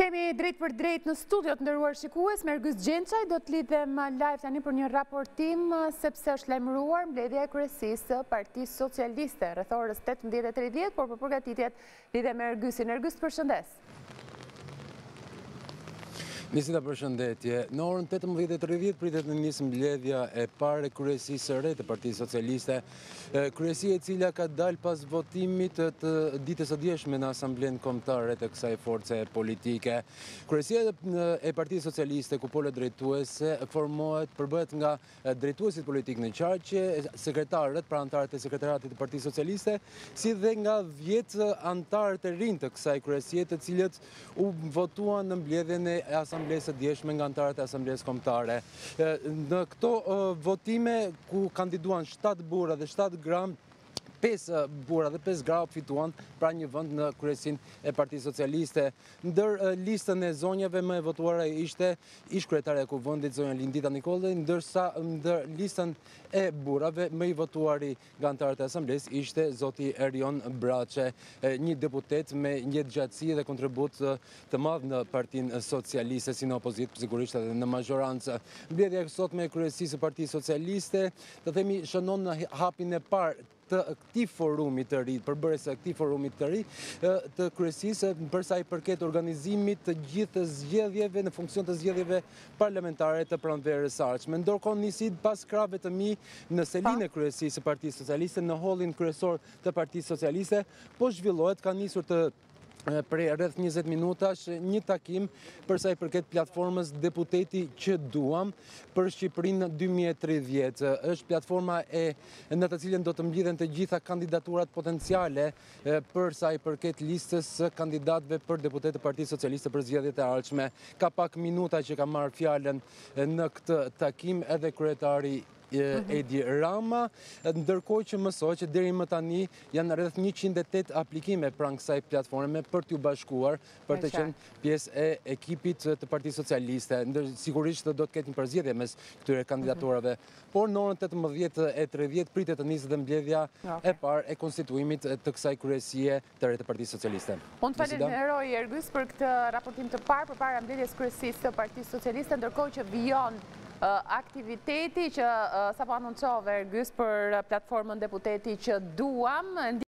Jemi drejt për drejt në studio të ndëruar shikues me Ergys Gjençaj, do të lidhem live tani për një raportim sepse është lajmëruar mbledhja e kryesisë së Partisë Socialiste rreth orës 18:30, por për përgatitjet lidhem me Ergysin. Ergys, përshëndes. Nisita, përshëndetje. Në orën 18:30 pritet në nisë mbledhja e parë e kryesisë së re të Partisë Socialiste, kryesia e cila ka dalë pas votimit të ditës së djeshme në Asamblenë Kombëtare të kësaj force politike. Kryesia e Partisë Socialiste, kupole drejtuese, përbëhet nga drejtuesit politik në qarqe, sekretarët, pra antarët e sekretariatit të Partisë Socialiste, si dhe nga 10 antarët e rinj të kësaj kryesie, të cilët u votuan në mbledhjen e Asamblesë djeshme nga antarët e Asamblesë Kombëtare. Në këto votime ku kandiduan 7 burra dhe 7 gram, 5 burra dhe 5 gra fituan pra një vend në kryesin e Partisë Socialiste. Ndër listën e zonjave më e votuara ishte ish kryetaria e kuvendit zonja Lindita Nikollaj, ndërsa ndër listën e burrave më i votuari nga antarët e asamblesë ishte zoti Erion Braçe, një deputet me një gjatësi dhe kontribut të madh në Partinë Socialiste, si në opozitë, sigurisht edhe në majorancë. Mbledhja e sotme e kryesisë së Partisë Socialiste, të themi, shënon në hapin e parë të këtij forumi të ri, përbërës këtij forumi të ri të kryesisë, për sa i përket organizimit të gjithë zgjedhjeve në funksion të zgjedhjeve parlamentare të pranverës së ardhshme. Ndërkohë nisi pas krahave të mi në selinë e kryesisë së Partisë Socialiste, në hallin kryesor të Partisë Socialiste, po zhvillohet, ka nisur të prej rreth 20 minutash një takim për sa i përket platformës Deputeti që duam për Shqipërinë 2030. Është platforma në të cilën do të mblidhen të gjitha kandidaturat potenciale për sa i përket listës së kandidatëve për deputet të Partisë Socialiste për zgjedhjet e ardhshme. Ka pak minuta që ka marrë fjalën në këtë takim edhe kryetari Edi Rama, ndërkohë që mësoj që deri më tani janë rreth 108 aplikime pranë kësaj platforme për t'u bashkuar për të qenë pjesë e ekipit të Partisë Socialiste. Sigurisht do të ketë një përzgjedhje mes këtyre kandidaturave, por në orën 18:30 pritet të nisë dhe mbledhja e parë e konstituimit të kësaj kryesie të re të Partisë Socialiste. Unë falenderoj Ergys për këtë raportim të parë përpara mbledhjes kryesisë të Partisë Socialiste, ndërkohë që vijon aktiviteti që sapo anoncove Ergys për platformën Deputeti që duam.